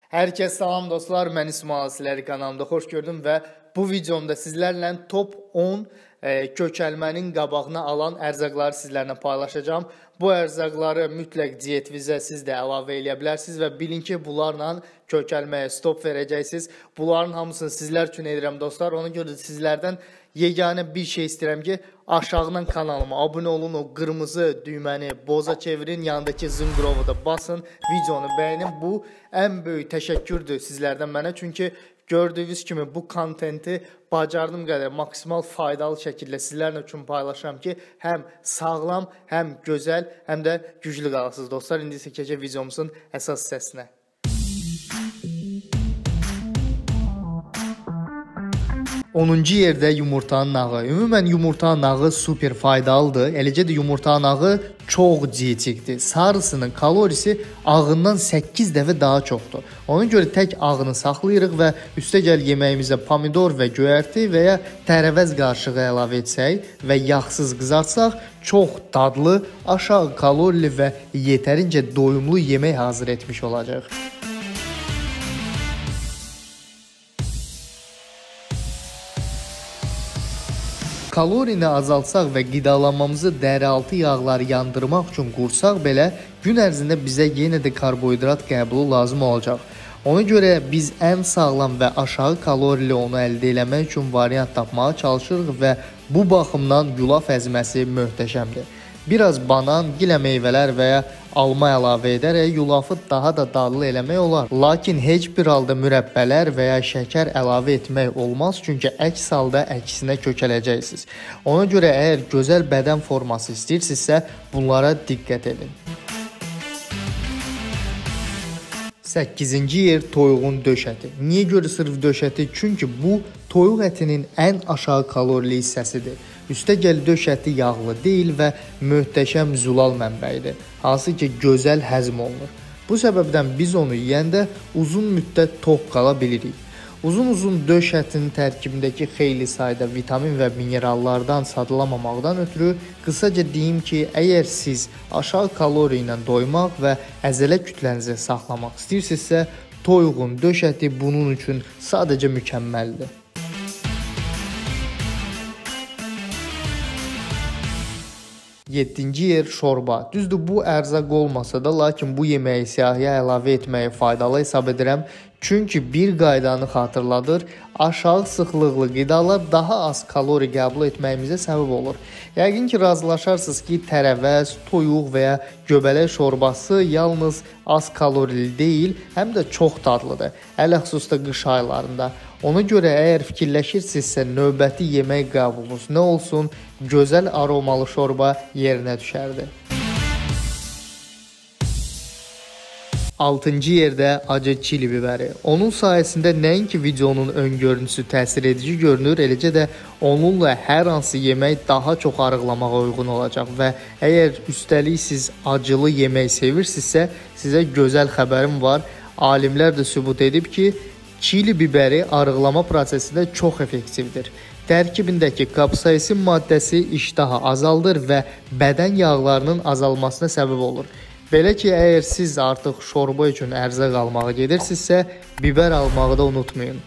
Hər kəs salam dostlar, mən İsmail sizləri kanalımda xoş gördüm və bu videomda sizlərlə top 10 kökəlmənin qabağına alan ərzaqları sizlərlə paylaşacağım. Bu ərzaqları mütləq diyet vizə siz də əlavə edə bilərsiniz və bilin ki, bunlarla kökəlməyə stop verəcəksiniz. Bunların hamısını sizlər üçün edirəm dostlar. Ona görə də sizlərdən yeganə bir şey istəyirəm ki, aşağıdan kanalıma abunə olun, o qırmızı düyməni boza çevirin, yanındakı zınqırovu da basın, videonu bəyənin. Bu ən böyük təşəkkürdür sizlərdən mənə, çünki gördüyünüz kimi bu kontenti bacardığım qədər maksimal faydalı şəkildə sizlərlə üçün paylaşıram ki, həm sağlam, həm gözəl, həm də güclü qalasınız dostlar. İndi isə keçək videomuzun əsas hissəsinə. 10-cu yerdə yumurtanın ağı. Ümumən yumurtanın ağı super faydalıdır. Eləcə də yumurtanın ağı çox dietikdir. Sarısının kalorisi ağından 8 dəfə daha çoxdur. Ona görə tək ağını saxlayırıq və üstəgəl yeməyimizə pomidor və göyərti və ya tərəvəz qarışığı əlavə etsək və yağsız qızartsaq, çox dadlı, aşağı kalorili və yetərincə doyumlu yemək hazır etmiş olacaq. Kalorini azaltsaq və qidalanmamızı dərialtı yağları yandırmaq üçün qursaq belə, gün ərzində bizə yenə də karbohidrat qəbulu lazım olacaq. Ona görə biz ən sağlam və aşağı kalorili onu əldə etmək üçün variant tapmağa çalışırıq və bu baxımdan yulaf əzməsi möhtəşəmdir. Biraz banan, gilə meyvələr və ya alma əlavə edərək yulafı daha da dadlı eləmək olar. Lakin heç bir halda mürəbbələr və ya şəkər əlavə etmək olmaz, çünki əks halda əksinə kökələcəksiniz. Ona görə əgər gözəl bədən forması istəyirsinizsə, bunlara diqqət edin. 8-ci yer toyuğun döş əti. Niyə görə sırf döş əti? Çünki bu toyuq ətinin ən aşağı kalorili hissəsidir. Üstəgəl döş əti yağlı deyil və möhtəşəm zülal mənbəyidir, hansı ki gözəl həzm olunur. Bu səbəbdən biz onu yeyəndə uzun müddət tox qala bilirik. Uzun döş ətinin tərkibindəki xeyli sayda vitamin və minerallardan sadlamamaqdan ötürü qısaca deyim ki, əgər siz aşağı kalori ilə doymaq və əzələ kütlənizi saxlamaq istəyirsinizsə, toyuğun döş əti bunun üçün sadəcə mükəmməldir. 7-ci yer şorba. Düzdür, bu ərzaq olmasa da, lakin bu yeməyi siyahıya əlavə etməyi faydalı hesab edirəm. Çünki bir qaydanı xatırladır, aşağı sıxlıqlı qidalar daha az kalori qəbul etməyimizə səbəb olur. Yəqin ki, razılaşarsınız ki, tərəvəz, toyuq və ya göbələk şorbası yalnız az kalorili deyil, həm də çox dadlıdır, ələxüsusda qış aylarında. Ona görə əgər fikirləşirsinizsə, növbəti yemək qəbulunuz nə olsun, gözəl aromalı şorba yerinə düşərdi. 6-cı yerdə acı çili bibəri. Onun sayəsində nəinki videonun ön görüntüsü təsir edici görünür, eləcə də onunla hər hansı yemək daha çox arıqlamağa uyğun olacaq və əgər üstəlik siz acılı yemək sevirsinizsə, sizə gözəl xəbərim var. Alimlər də sübut edib ki, çili bibəri arıqlama prosesində çox effektivdir. Tərkibindəki kapsaisin maddəsi iştahı azaldır və bədən yağlarının azalmasına səbəb olur. Belə ki, əgər siz artıq şorba üçün ərzaq almağa gedirsinizsə, biber almağı da unutmayın.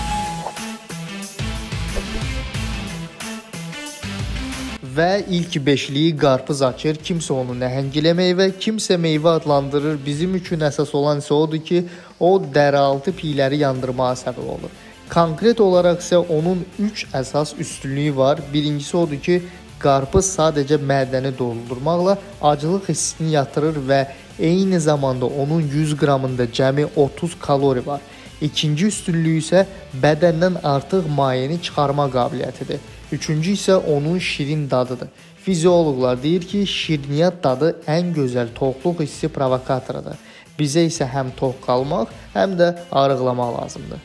Və ilk beşliyi qarpız açır, kimsə onu nəhəngilə meyvə, kimsə meyvə adlandırır. Bizim üçün əsas olan isə odur ki, o dərialtı piyləri yandırmağa səbəb olur. Konkret olaraq isə onun 3 əsas üstünlüyü var. Birincisi odur ki, qarpız sadəcə mədəni doldurmaqla acılıq hissini yatırır və eyni zamanda onun 100 qramında cəmi 30 kalori var. İkinci üstünlüyü isə bədəndən artıq mayeni çıxarma qabiliyyətidir. Üçüncü isə onun şirin dadıdır. Fizioloqlar deyir ki, şirniyyat dadı ən gözəl toxluq hissi provokatorudur. Bizə isə həm tox qalmaq, həm də arıqlamaq lazımdır.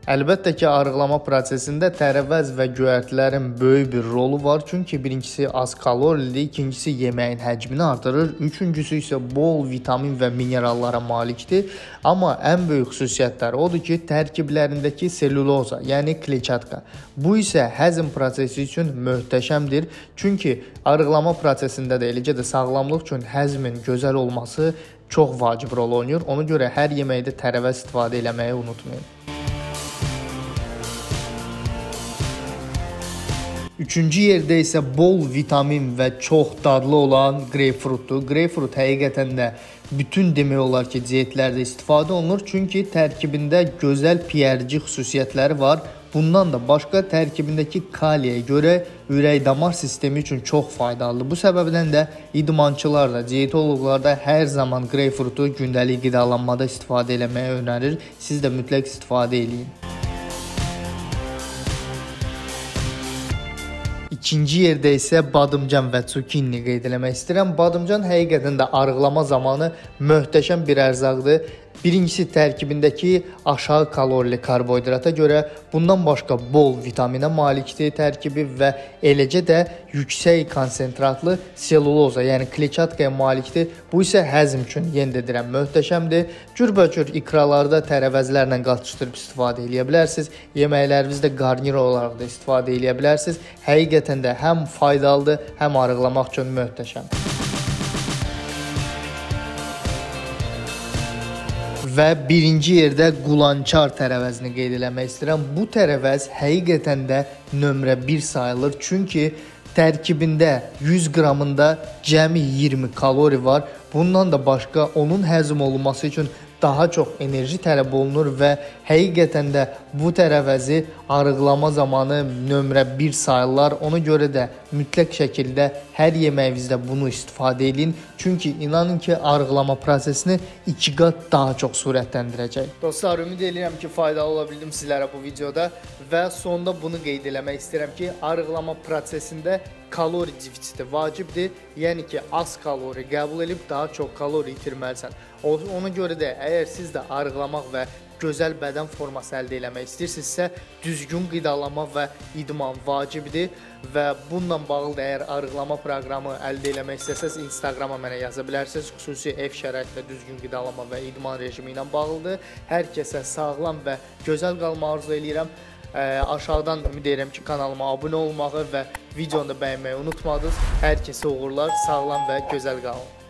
Əlbəttə ki, arıqlama prosesində tərəvəz və göyərtilərin böyük bir rolu var. Çünki birincisi az kalorilidir, ikincisi yeməyin həcmini artırır, üçüncüsü isə bol vitamin və minerallara malikdir. Amma ən böyük xüsusiyyətləri odur ki, tərkiblərindəki selluloza, yəni kletçatka. Bu isə həzm prosesi üçün möhtəşəmdir. Çünki arıqlama prosesində də eləcə də sağlamlıq üçün həzmin gözəl olması çox vacib rol oynayır. Ona görə hər yeməkdə tərəvəz istifadə etməyi unutmayın. Üçüncü yerdə isə bol vitamin və çox dadlı olan greypfrutdur. Greypfrut həqiqətən də bütün demək olar ki, diyetlərdə istifadə olunur. Çünki tərkibində gözəl piyərci xüsusiyyətləri var. Bundan da başqa tərkibindəki kaliyə görə ürək-damar sistemi üçün çox faydalıdır. Bu səbəbdən də idmançılar da, diyetoloqlar da hər zaman greypfrutu gündəlik qidalanmada istifadə etməyi önərir. Siz də mütləq istifadə edin. İkinci yerdə isə badımcan və zukinni qeyd eləmək istəyirəm. Badımcan həqiqətən də arıqlama zamanı möhtəşəm bir ərzaqdır. Birincisi tərkibindəki aşağı kalorili karbohidrata görə bundan başqa bol vitaminə malikdir tərkibi və eləcə də yüksək konsentratlı selluloza, yəni kletçatkaya malikdir. Bu isə həzm üçün yenə də deyirəm möhtəşəmdir. Cürbəcür ikralarda tərəvəzlərlə qatışdırıb istifadə edə bilərsiniz. Yeməklərinizdə qarnir olaraq da istifadə edə bilərsiniz. Həqiqətən də həm faydalıdır, həm arıqlamaq üçün möhtəşəm. Və birinci yerdə qulançar tərəvəzini qeyd eləmək istəyirəm. Bu tərəvəz həqiqətən də nömrə 1 sayılır. Çünki tərkibində 100 qramında cəmi 20 kalori var. Bundan da başqa onun həzm olunması üçün daha çox enerji tələb olunur və həqiqətən də bu tərəvəzi arıqlama zamanı nömrə 1 sayırlar. Ona görə də mütləq şəkildə hər yeməyinizdə bunu istifadə edin. Çünki inanın ki, arıqlama prosesini 2 qat daha çox sürətləndirəcək. Dostlar, ümid edirəm ki, faydalı ola bildim sizlərə bu videoda və sonda bunu qeyd eləmək istəyirəm ki, arıqlama prosesində kalori defisiti vacibdir. Yəni ki, az kalori qəbul edib daha çox kalori itirməlisən. Ona görə də əgər siz də arıqlamaq və gözəl bədən forması əldə etmək istəyirsinizsə, düzgün qidalanma və idman vacibdir və bununla bağlı da əgər arıqlama proqramı əldə etmək istəsəz, Instagrama mənə yaza bilərsiniz. Xüsusi ev şəraitində düzgün qidalanma və idman rejimi ilə bağlıdır. Hər kəsə sağlam və gözəl qalmağı arzu edirəm. Aşağıdan ümid edirəm ki, kanalıma abunə olmağı və videonu da bəyənməyi unutmadınız. Hər kəsə uğurlar, sağlam və gözəl qalın.